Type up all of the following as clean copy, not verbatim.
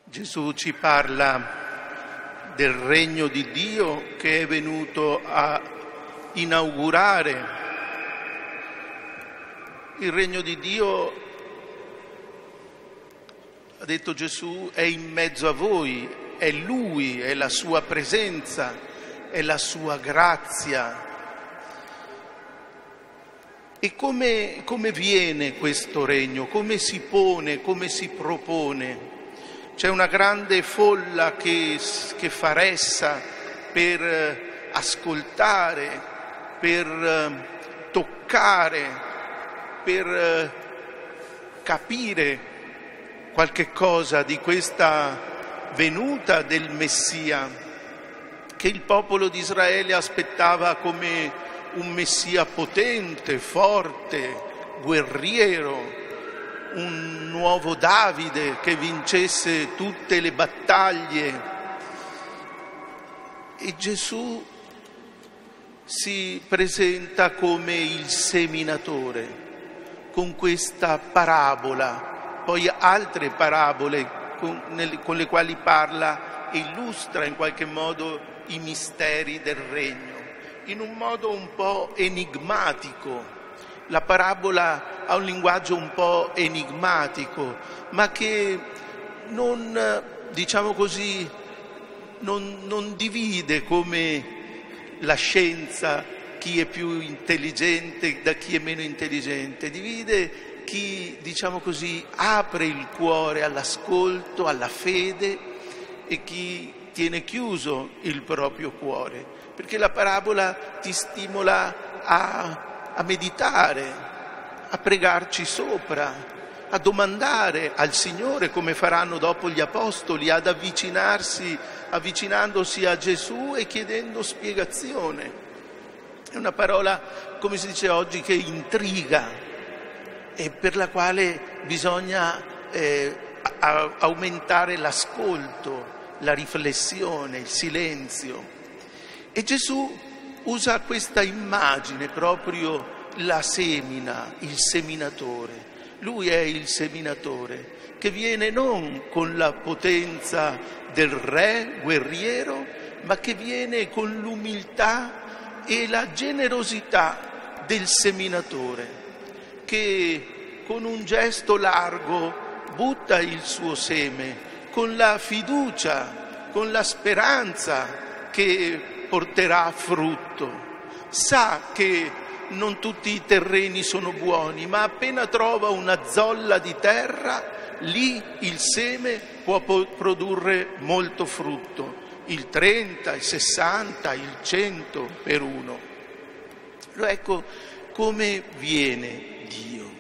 Gesù ci parla del regno di Dio che è venuto a inaugurare. Il regno di Dio, ha detto Gesù, è in mezzo a voi, è Lui, è la sua presenza, è la sua grazia. E come viene questo regno? Come si pone? Come si propone? C'è una grande folla che fa ressa per ascoltare, per toccare, per capire qualche cosa di questa venuta del Messia, che il popolo di Israele aspettava come un Messia potente, forte, guerriero, un nuovo Davide che vincesse tutte le battaglie. E Gesù si presenta come il seminatore con questa parabola, poi altre parabole con le quali parla e illustra in qualche modo i misteri del regno, in un modo un po' enigmatico. La parabola ha un linguaggio un po' enigmatico, ma che non, diciamo così, non divide come la scienza chi è più intelligente da chi è meno intelligente, divide chi, diciamo così, apre il cuore all'ascolto, alla fede e chi tiene chiuso il proprio cuore, perché la parabola ti stimola a meditare, a pregarci sopra, a domandare al Signore come faranno dopo gli Apostoli, ad avvicinandosi a Gesù e chiedendo spiegazione. È una parola, come si dice oggi, che intriga e per la quale bisogna aumentare l'ascolto, la riflessione, il silenzio. E Gesù usa questa immagine, proprio la semina, il seminatore. Lui è il seminatore che viene non con la potenza del re guerriero, ma che viene con l'umiltà e la generosità del seminatore, che con un gesto largo butta il suo seme, con la fiducia, con la speranza che porterà frutto. Sa che non tutti i terreni sono buoni, ma appena trova una zolla di terra, lì il seme può produrre molto frutto, il 30, il 60, il 100 per uno. Allora ecco come viene Dio.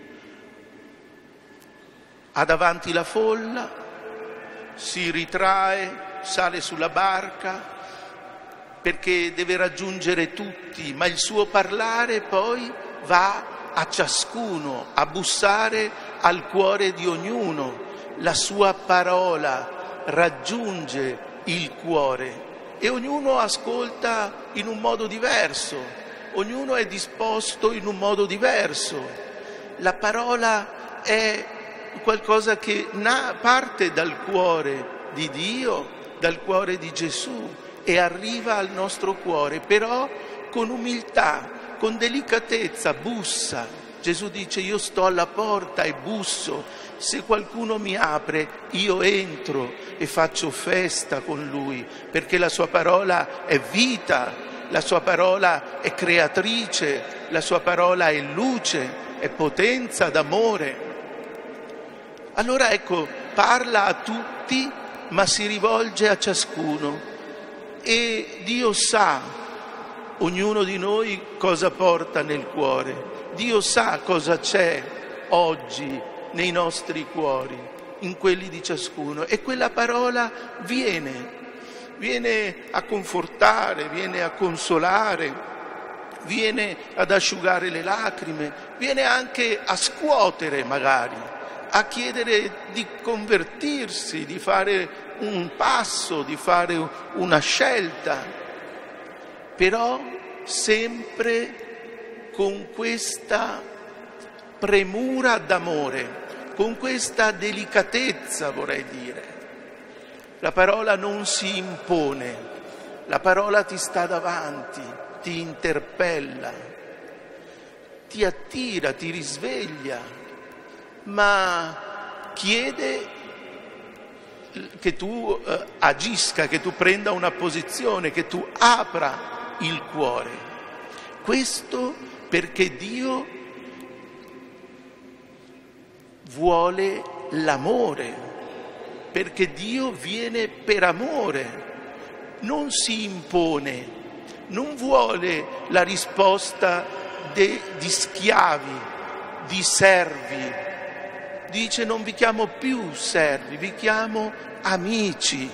Ha davanti la folla, si ritrae, sale sulla barca, perché deve raggiungere tutti, ma il suo parlare poi va a ciascuno, a bussare al cuore di ognuno. La sua parola raggiunge il cuore e ognuno ascolta in un modo diverso, ognuno è disposto in un modo diverso. La parola è qualcosa che parte dal cuore di Dio, dal cuore di Gesù, e arriva al nostro cuore, però con umiltà, con delicatezza, bussa. Gesù dice: io sto alla porta e busso, se qualcuno mi apre io entro e faccio festa con lui, perché la sua parola è vita, la sua parola è creatrice, la sua parola è luce, è potenza d'amore. Allora ecco, parla a tutti, ma si rivolge a ciascuno. E Dio sa, ognuno di noi, cosa porta nel cuore. Dio sa cosa c'è oggi nei nostri cuori, in quelli di ciascuno. E quella parola viene a confortare, viene a consolare, viene ad asciugare le lacrime, viene anche a scuotere magari, a chiedere di convertirsi, di fare un passo, di fare una scelta, però sempre con questa premura d'amore, con questa delicatezza, vorrei dire. La parola non si impone, la parola ti sta davanti, ti interpella, ti attira, ti risveglia, ma chiede che tu agisca, che tu prenda una posizione, che tu apra il cuore. Questo perché Dio vuole l'amore, perché Dio viene per amore, non si impone, non vuole la risposta di schiavi, di servi. Dice: non vi chiamo più servi, vi chiamo amici.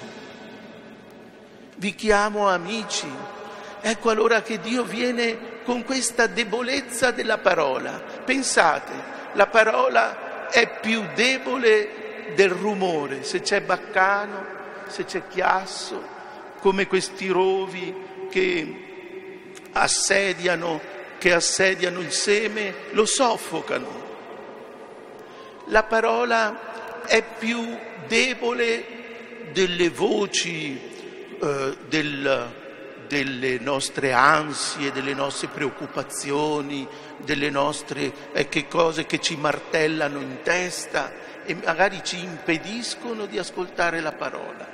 Vi chiamo amici. Ecco allora che Dio viene con questa debolezza della parola. Pensate, la parola è più debole del rumore. Se c'è baccano, se c'è chiasso, come questi rovi che assediano il seme, lo soffocano. La parola è più debole delle voci, delle nostre ansie, delle nostre preoccupazioni, delle nostre cose che ci martellano in testa e magari ci impediscono di ascoltare la parola.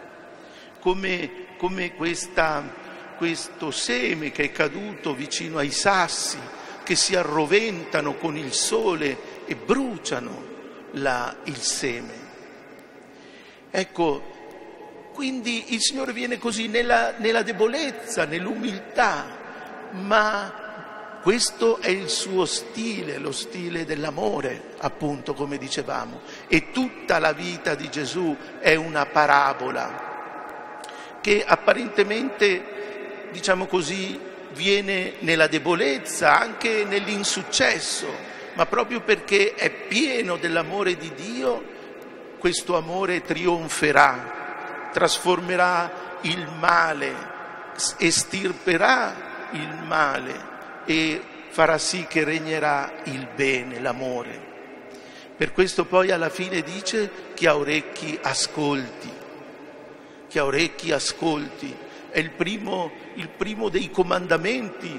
Come questo seme che è caduto vicino ai sassi, che si arroventano con il sole e bruciano il seme. Ecco, quindi il Signore viene così nella debolezza, nell'umiltà, ma questo è il suo stile, lo stile dell'amore, appunto, come dicevamo. E tutta la vita di Gesù è una parabola che apparentemente, diciamo così, viene nella debolezza, anche nell'insuccesso, ma proprio perché è pieno dell'amore di Dio, questo amore trionferà, trasformerà il male, estirperà il male e farà sì che regnerà il bene, l'amore. Per questo poi alla fine dice: chi ha orecchi ascolti, chi ha orecchi ascolti. È il primo dei comandamenti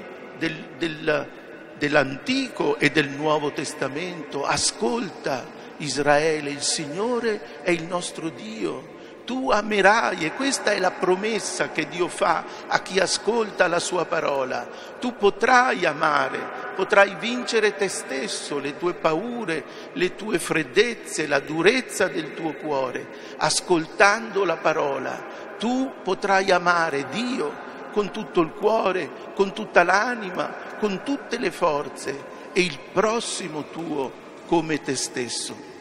dell'Antico e del Nuovo Testamento. Ascolta Israele, il Signore è il nostro Dio. Tu amerai, e questa è la promessa che Dio fa a chi ascolta la sua parola. Tu potrai amare, potrai vincere te stesso, le tue paure, le tue freddezze, la durezza del tuo cuore. Ascoltando la parola, tu potrai amare Dio con tutto il cuore, con tutta l'anima, con tutte le forze, e il prossimo tuo come te stesso.